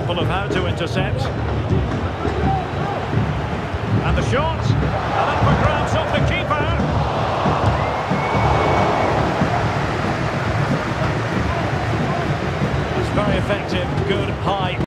example of how to intercept. And the shot, and up for grabs off the keeper. It's very effective, good high.